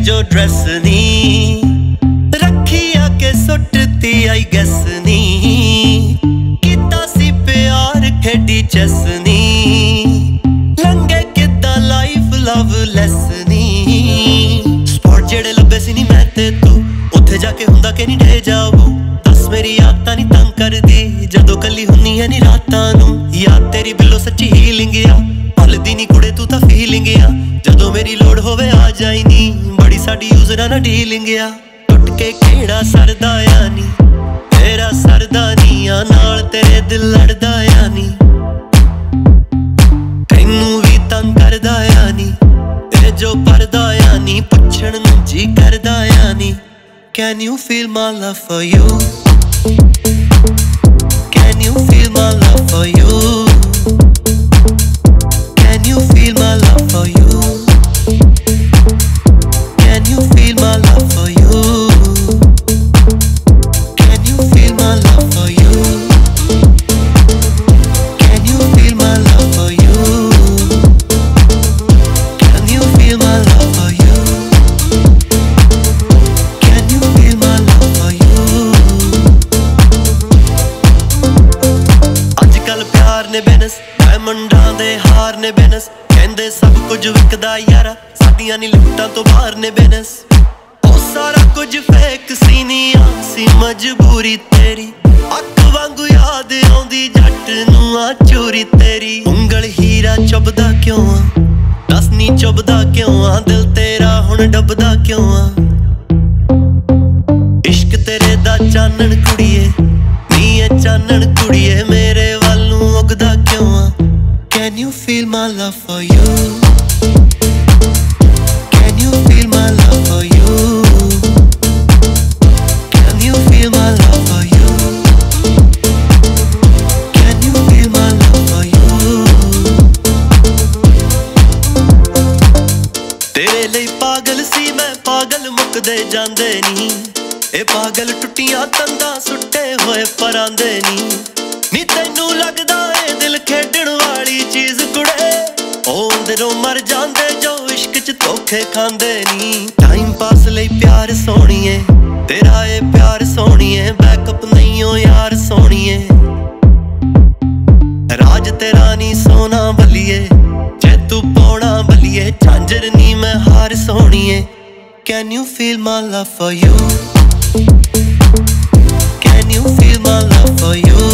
जो ड्रेस नी रखी आके सुटती आई गैस नी किता सी प्यार खेडी चैस नी लंगे किता लाइफ लव लेस नी स्पॉट जेड़े लब्बे सी नी मैं ते तू उत्थे जाके हुंदा कि नहीं ढे जाओ दस मेरी आदतां नी तंग कर दी जदों कली हुन्नी है नी रातां नू याद तेरी बिल्लो सच्ची हीलिंग आ भुलदी नी कुड़े तू तां फीलिंग आ जदों मेरी लोड़ होवे आ जाई नी बड़ी साडी यूजरा ना डीलिंग आ टुट के केड़ा सरदा आ नी तेरा सरदा नी आ नाल तेरे दिल लड़दा आ नी तैनू भी तंग करदा आ नी ते जो परदा आ नी पुछण नू जी करदा आ नी Can you feel my love for you? Can you feel my love for you? Can you feel my love for you? Can you feel my love for you? Can you feel my love for you? Can you feel my love for you? Can you feel my love for you? ने बिनस डायमंडां दे हार ने बिनस कहंदे सब कुछ विकदा यारा साडियां नी लुट्टां तो बाहर ने बिनस ओ सारा कुछ फेक सी नी आसी मजबूरी तेरी अख वांगू याद आउंदी जट नू आ चोरी तेरी उंगल हीरा चुभदा क्यों आ दस नी चुभदा क्यों आ दिल तेरा हुण डुबदा क्यों आ इश्क तेरे दा चानण कुड़िए नी ए चानण कुड़िए मेरे Can you feel my love for you? Can you feel my love for you? Can you feel my love for you? Can you feel my love for you? तेरे लिए पागल सी मैं पागल मुकदे जांदे नी ए पागल टुटियां तंदा सुट्टे होए परांदे नी तैनू लगदा ए दिल खेडण वाली चीज कुड़े ओ अंदरों मर जांदे जो इश्क च धोखे खांदे नी टाइम पास लई प्यार सोहणीए तेरा ए प्यार सोहणीए बैकअप नहीं हो यार सोहणीए राज तेरा नी सोना बलिए जे तू पौना बलिए झांझर नी मैं हार सोहणीए Can you feel my love for you? Can you feel my love for you?